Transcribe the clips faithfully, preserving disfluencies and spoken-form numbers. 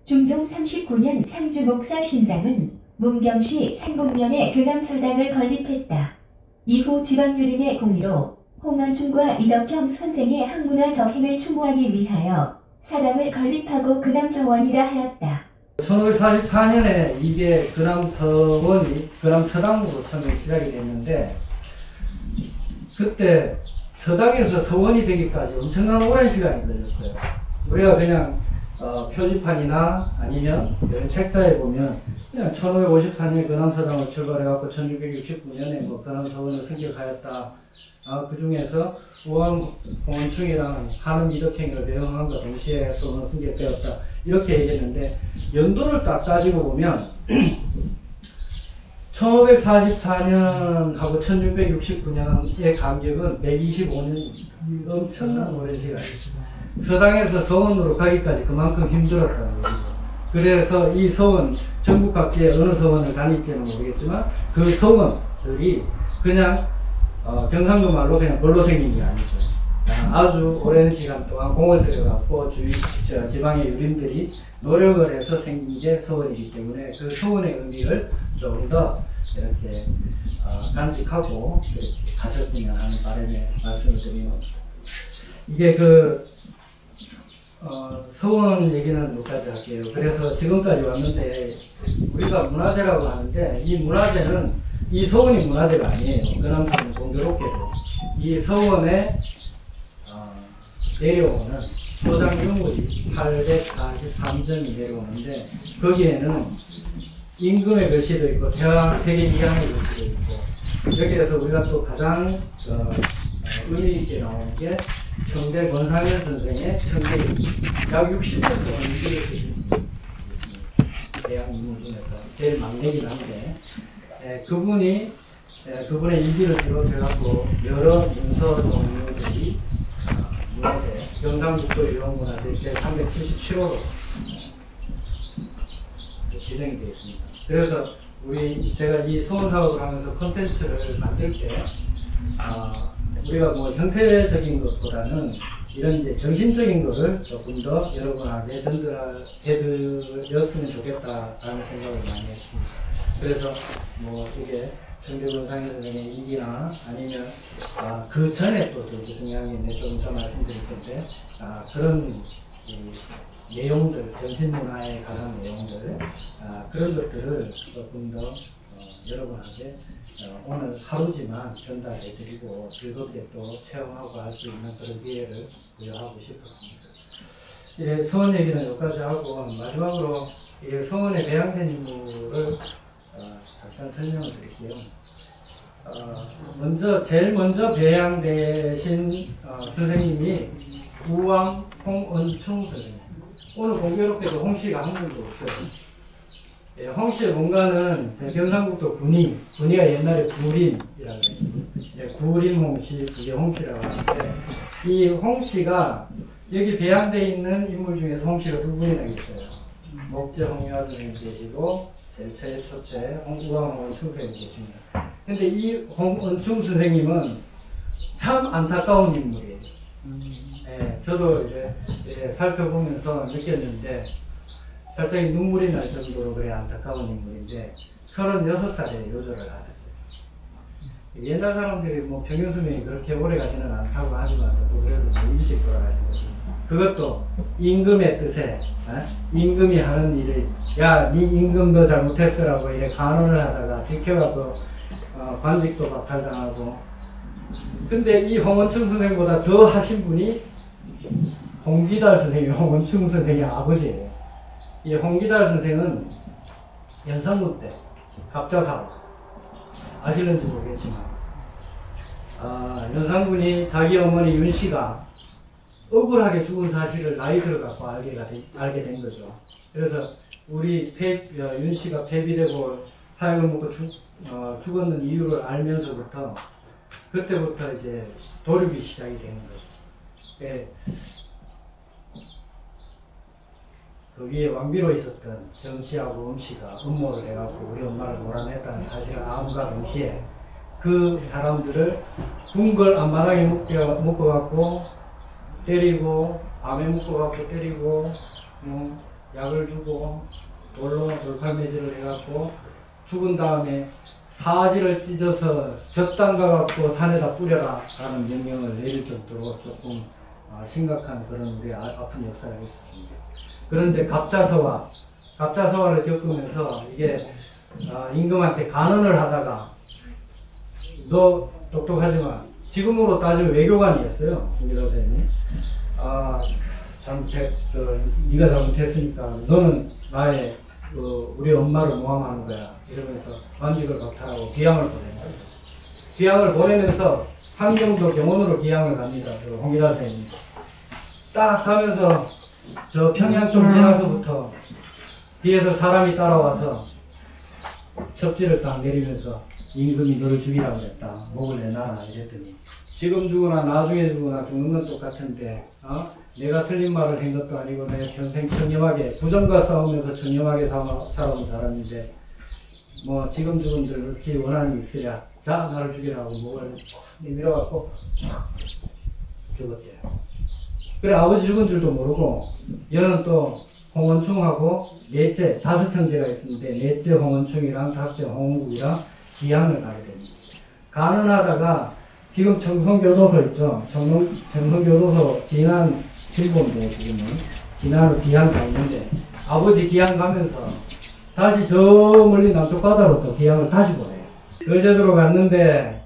중종 삼십구 년 상주 목사 신장은 문경시 상북면에 근암서당을 건립했다. 이후 지방유림의 공의로 홍원충과 이덕경 선생의 학문화 덕행을 추모하기 위하여 사당을 건립하고 근암서원이라 하였다. 천오백사십사 년에 이게 근암서원이 근암서당으로 처음에 시작이 됐는데, 그때 서당에서 서원이 되기까지 엄청난 오랜 시간이 걸렸어요. 우리가 그냥 어, 표지판이나 아니면 이런 책자에 보면 그냥 천오백오십사 년에 근암서당을 출발해갖고 천육백육십구 년에 뭐 근암서원을 승격하였다. 아, 그 중에서 우왕 홍원충이랑 한음 이덕행을 배영함과 동시에 서원을 승격되었다. 이렇게 얘기했는데, 연도를 딱 따지고 보면 천오백사십사 년하고 천육백육십구 년의 간격은 백이십오 년, 엄청난 오랜 시간이죠. 서당에서 서원으로 가기까지 그만큼 힘들었다는 거죠. 그래서 이 서원, 전국 각지에 어느 서원을 다닐지는 모르겠지만 그 서원들이 그냥 어, 경상도 말로 그냥 벌로 생긴 게 아니죠. 아주 오랜 시간 동안 공을 들여갖고 주위, 저, 지방의 유림들이 노력을 해서 생긴 게 서원이기 때문에 그 서원의 의미를 좀 더 이렇게 어, 간직하고 이렇게 가셨으면 하는 바람에 말씀을 드리는 겁니다. 이게 그 어, 서원 얘기는 여기까지 할게요. 그래서 지금까지 왔는데 우리가 문화재라고 하는데, 이 문화재는 이 서원이 문화재가 아니에요. 그남서는 공교롭게도 이 서원에 어, 내려오는 소장 유물이 팔백사십삼 점이 내려오는데, 거기에는 임금의 글씨도 있고 대왕 대개 이항의 글씨도 있고, 여기에서 우리가 또 가장 어, 의미 있게 나오는 게 청대 권상현 선생의 청대기, 약 육십 년 동안 일기를 쓰셨습니다. 대학 인물 중에서 제일 막내긴 한데, 에, 그분이 에, 그분의 일기를 비롯해갖고 여러 문서 종류들이 어, 문화재, 경상북도 유형문화재 제삼백칠십칠 호로 지정이 되어 있습니다. 그래서 우리 제가 이 서원 사업을 하면서 콘텐츠를 만들 때 어, 우리가 뭐 형태적인 것보다는 이런 이제 정신적인 거를 조금 더 여러분에게 전달해드렸으면 좋겠다라는 생각을 많이 했습니다. 그래서 뭐 이게 청대권상현 선생의 일기나 아니면 아, 그 전에 또 되게 중요한 게 있는데 좀 이따 말씀드릴 건데, 아, 그런 이 내용들, 정신문화에 관한 내용들, 아, 그런 것들을 조금 더 어, 여러분한테 어, 오늘 하루지만 전달해드리고 즐겁게 또 체험하고 할 수 있는 그런 기회를 부여하고 싶었습니다. 예, 서원 얘기는 여기까지 하고 마지막으로 예, 서원에 배양된 인물을 어, 잠깐 설명을 드릴게요. 어, 먼저 제일 먼저 배양되신 어, 선생님이 우왕 홍원충 선생님. 오늘 공교롭게도 홍씨가 한 분도 없어요. 예, 홍씨의 본가는 경상북도 군위, 군위가 옛날에 구림이라고 해요. 예, 구림 홍씨, 그게 홍씨라고 하는데, 이 홍씨가 여기 배양되어 있는 인물 중에서 홍씨가 두 분이나 계셔요. 목재 홍유아 선생님 계시고, 제일 최, 초째 홍우왕 홍원충 선생님 계십니다. 근데 이 홍원충 선생님은 참 안타까운 인물이에요. 예, 저도 이제 예, 살펴보면서 느꼈는데, 살짝 눈물이 날 정도로 그래 안타까운 인물인데, 서른여섯 살에 요절을 하셨어요. 옛날 사람들이 뭐 평균수명이 그렇게 오래 가지는 않다고 하지만서도 그래도 뭐 일찍 돌아가시거든요. 그것도 임금의 뜻에, 어? 임금이 하는 일을, 야, 니 임금 너 잘못했어라고 이렇게 간언을 하다가 지켜가고 어, 관직도 박탈당하고. 근데 이 홍원충 선생보다 더 하신 분이 홍기달 선생이 홍원충 선생의 아버지예요. 이 홍기달 선생은 연산군 때 갑자사로 아시는지 모르겠지만, 아, 연산군이 자기 어머니 윤씨가 억울하게 죽은 사실을 나이 들어갖고 알게, 알게 된 거죠. 그래서 우리 폐, 윤씨가 폐비되고 사형을 먹고 죽, 어, 죽었는 이유를 알면서부터 그때부터 이제 도륙이 시작이 되는 거죠. 예. 거기에 왕비로 있었던 정씨하고 음씨가 음모를 해갖고 우리 엄마를 몰아냈다는 사실을 암과 동시에 그 사람들을 궁궐 앞마당에 묶여, 묶어갖고 때리고, 밤에 묶어갖고 때리고, 음, 약을 주고 돌로 돌팔매질을 해갖고 죽은 다음에 사지를 찢어서 젖담가 갖고 산에다 뿌려라 라는 명령을 내릴 정도로 조금 어, 심각한 그런 우리 아, 아픈 역사가 있었습니다. 그런데 갑자서화, 갑자서화를 겪으면서 이게 어, 임금한테 간언을 하다가 너 똑똑하지만 지금으로 따지면 외교관이었어요. 김기덕 선생님이. 아, 잘못했, 어, 네가 잘못했으니까 너는 나의 그 우리 엄마를 모함하는 거야. 이러면서 관직을 박탈하고 귀양을 보낸 거죠. 귀양을 보내면서 한경도 경원으로 귀양을 갑니다. 그 홍기덕 선생님이. 딱 가면서 저 평양 좀 지나서부터 뒤에서 사람이 따라와서 첩지를 딱 내리면서 임금이 너를 죽이라고 했다. 목을 내놔라 이랬더니 지금 죽으나 나중에 죽으나 죽는 건 똑같은데 어? 내가 틀린 말을 한 것도 아니고 내가 평생 청렴하게 부정과 싸우면서 청렴하게 살아온 사람인데 뭐 지금 죽은들 어찌 원한이 있으랴. 자 나를 죽이라고 목을 밀어갖고 죽었대요. 그래 아버지 죽은 줄도 모르고 얘는 또 홍원충하고 넷째 다섯 형제가 있었는데 넷째 홍원충이랑 다섯째 홍원국이랑 귀양을 가게 됩니다. 가는하다가 지금 청송교도소 있죠. 청송, 청송교도소 진안 진보인데 지금은 진안으로 귀양 가 있는데 아버지 귀양 가면서 다시 저 멀리 남쪽 바다로 또 귀양을 다시 보내요. 거제도로 갔는데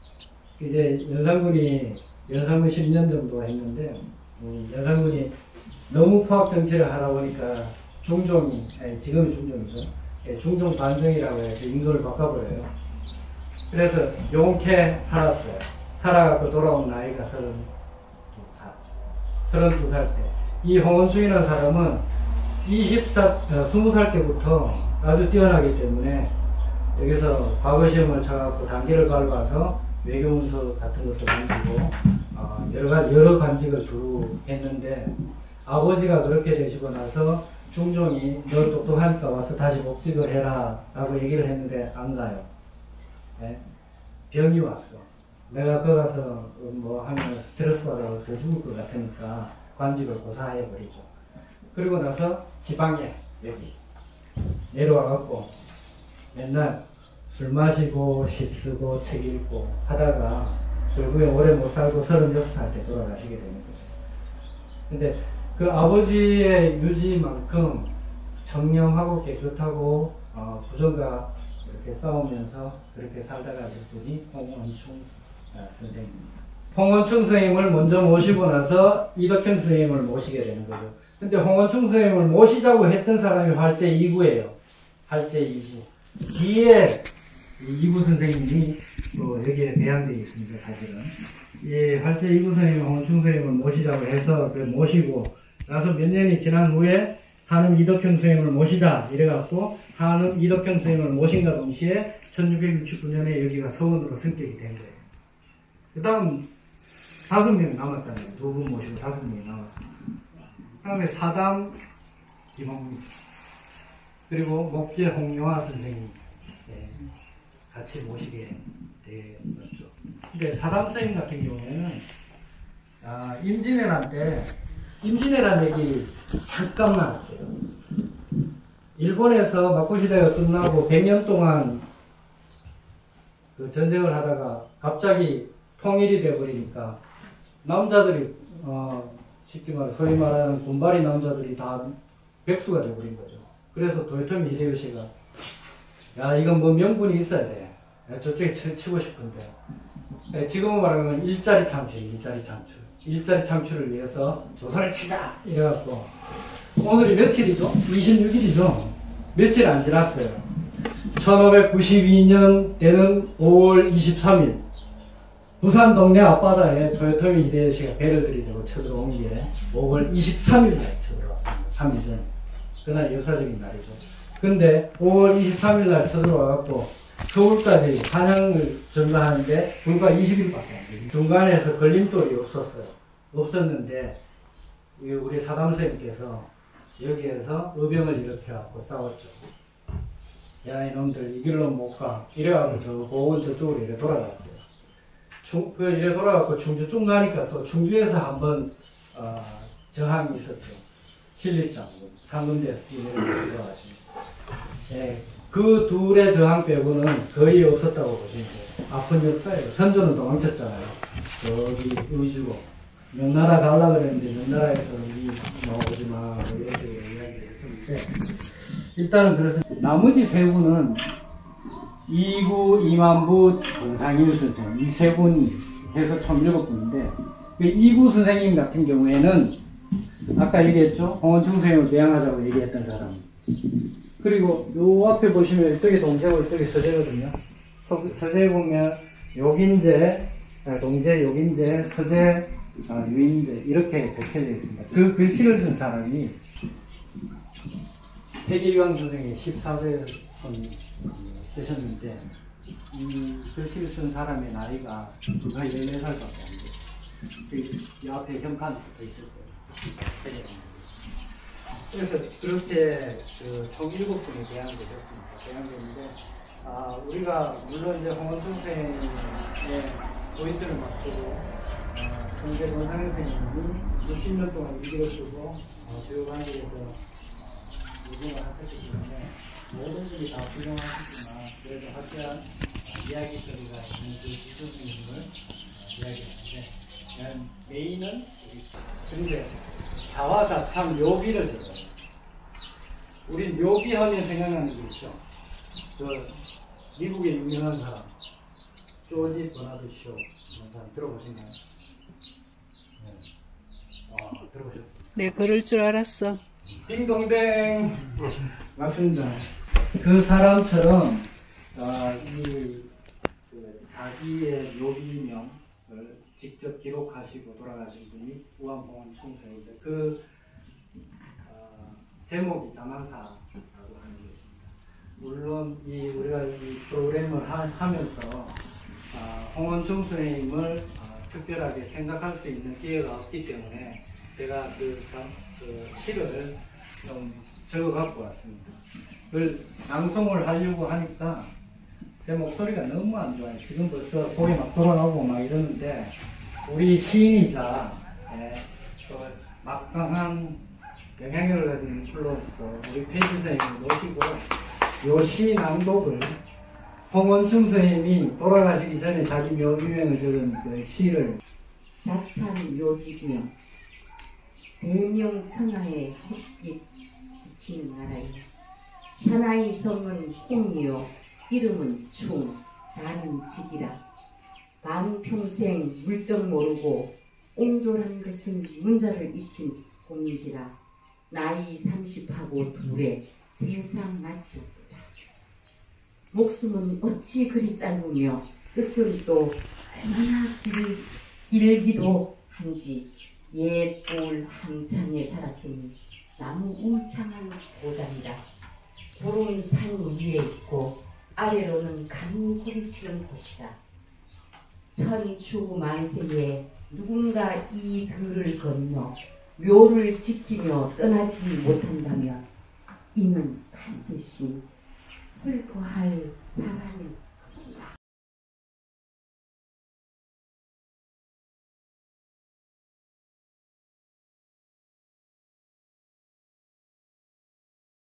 이제 연산군이 연산군 십 년 정도 했는데 음, 연산군이 너무 포악 정치를 하다 보니까 중종이 아니, 지금이 중종이죠. 예, 중종 반정이라고 해서 임금을 바꿔버려요. 그래서 용케 살았어요. 살아갖고 돌아온 나이가 서른두 살. 서른두 살 때. 이 홍원충이라는 사람은 이십 살, 어, 스무 살 때부터 아주 뛰어나기 때문에 여기서 과거 시험을 쳐갖고 단계를 밟아서 외교문서 같은 것도 만지고 어, 여러 가지 여러 관직을 두루 했는데 아버지가 그렇게 되시고 나서 중종이 너 똑똑하니까 와서 다시 복직을 해라 라고 얘기를 했는데 안 가요. 네? 병이 왔어. 내가 거 가서 뭐 하면 스트레스 받아서 더 죽을 것 같으니까 관직을 고사해 버리죠. 그리고 나서 지방에 여기 내려와갖고 맨날 술 마시고 시 쓰고 책 읽고 하다가 결국에 오래 못 살고 서른여섯 살 때 돌아가시게 되는 거죠. 근데 그 아버지의 유지만큼 청렴하고 깨끗하고 어, 부정과 이렇게 싸우면서 그렇게 살다가 신 분이 홍원충 선생님입니다. 홍원충 선생님을 먼저 모시고 나서 이덕현 선생님을 모시게 되는 거죠. 근데 홍원충 선생님을 모시자고 했던 사람이 활제 이구예요. 활제 이구. 뒤에 이구 선생님이 또 여기에 배양되어 있습니다. 사실은. 이 활제 이구 선생님, 홍원충 선생님을 모시자고 해서 그 모시고 나서 몇 년이 지난 후에 한음 이덕현 선생님을 모시자 이래갖고 한음 이덕현 선생님을 모신과 동시에 천육백육십구 년에 여기가 서원으로 승격이 된 거예요. 그 다음 다섯 명 남았잖아요. 두 분 모시고 다섯 명이 남았습니다. 그 다음에 사담 김홍민 그리고 목재 홍영화 선생님 네, 같이 모시게 되었죠. 근데 사담 선생님 같은 경우에는 아, 임진왜란 때 임진왜란 얘기 잠깐만 할게요. 일본에서 막고시대가 끝나고 백 년 동안 그 전쟁을 하다가 갑자기 통일이 돼버리니까 남자들이 어 쉽게 말해 소위 말하는 군발이 남자들이 다 백수가 돼버린 거죠. 그래서 도요토미 히데요시가 야 이건 뭐 명분이 있어야 돼. 야, 저쪽에 치, 치고 싶은데 네, 지금은 말하면 일자리 창출, 일자리 창출 일자리 창출을 위해서 조선을 치자 이래갖고 오늘이 며칠이죠? 이십육 일이죠. 며칠 안 지났어요. 천오백구십이 년 되는 오월 이십삼 일 부산 동네 앞바다에 도요토미 히데요시가 배를 들이대고 쳐들어온 게 오월 이십삼 일 날 쳐들어왔습니다. 삼 일 전에. 그날 역사적인 날이죠. 근데 오월 이십삼 일 날 쳐들어와갖고 서울까지 한양을 전가하는데 불과 이십 일밖에 안 돼요. 중간에서 걸림돌이 없었어요. 없었는데 우리 사담 선생님께서 여기에서 의병을 일으켜갖고 싸웠죠. 야 이놈들 이 길로 못 가. 이래갖고 저 보은 저쪽으로 이래 돌아갔어요. 충, 그 이래 돌아갖고 충주 쭉 가니까 또 충주에서 한번 어, 저항이 있었죠. 신리장군 한 군데에서 돌아가십니다. 예, 그 둘의 저항 빼고는 거의 없었다고 보시면 돼요. 아픈 역사예요. 선조는 도망쳤잖아요. 저기 의주로 명나라 가려고 그랬는데 명나라에서 이 나오지 마 뭐 이렇게 이야기를 했었는데, 일단은 그래서 나머지 세 분은 이구, 이만부, 권상일 선생 이 세 분이 해서 총 일곱 분인데, 그 이구 선생님 같은 경우에는 아까 얘기했죠. 홍원충 선생님을 배양하자고 얘기했던 사람. 그리고 요 앞에 보시면 이쪽에 동제고 이쪽에 서제거든요. 서, 서제에 보면 욕인제, 동제, 욕인제, 서제, 아, 유인제 이렇게 적혀져 있습니다. 그 글씨를 쓴 사람이 백일광 선생이 십사 대 손 쓰셨는데, 이 글씨를 쓴 사람의 나이가 거의 열네 살밖에 안 돼요. 이 앞에 현판 붙어 있을 거예요. 그래서 그렇게 그 총 일곱 분이 배양이 됐습니다. 배양됐는데, 아, 우리가 물론 이제 홍원충 선생의 포인트를 맞추고, 아, 정대 권상일 선생님이 육십 년 동안 일기를 쓰고, 어, 교육관리에서 유공을 하셨기 때문에 모든 분이 다 훌륭하시지만, 그래도 확실한 이야기거리가 있는 그 지수님을 이야기하는데, 그냥 메인은 우리. 근데 자화자참 묘비를 적어요. 우리 묘비 하면 생각나는 게 있죠. 그 미국의 유명한 사람 조지 버나드 쇼 이런 사람 들어보셨나요? 네. 아, 들어보셨어요? 네, 그럴 줄 알았어. 띵동댕. 맞습니다. 그 사람처럼 아, 이 그 자기의 묘비명을 직접 기록하시고 돌아가신 분이 우암홍원충 선생인데, 그 어, 제목이 자만사라고 하는 것입니다. 물론 이 우리가 이 프로그램을 하, 하면서 어, 홍원충 선생님을 어, 특별하게 생각할 수 있는 기회가 없기 때문에 제가 그, 그 시를 좀 적어 갖고 왔습니다. 그걸 방송을 하려고 하니까 제 목소리가 너무 안 좋아요. 지금 벌써 볼이 막 돌아가고 막 이러는데, 우리 시인이자 예, 또 막강한 영향력을 가진 인플루언서 우리 페이지 선생님을 모시고 요 시 낭독을 홍원충 선생님이 돌아가시기 전에 자기 묘비명을 적은 그 시를. 자찬 묘지구요. 대명 천하에 햇빛 비치는 나라에 사나이 성은 홍이요 이름은 충 잔직이라. 반평생 물정 모르고 옹졸한 것은 문자를 익힌 공인지라. 나이 삼십하고 둘에 세상 마치었다. 목숨은 어찌 그리 짧으며 뜻은 또 얼마나 길, 길기도 한지. 옛골 한창에 살았으니 나무 울창한 고장이라. 푸른 산 위에 있고 아래로는 강이 고리치는 곳이라. 천추만세에 누군가 이 들을 건너 묘를 지키며 떠나지 못한다면 이는 반드시 슬퍼할 사람일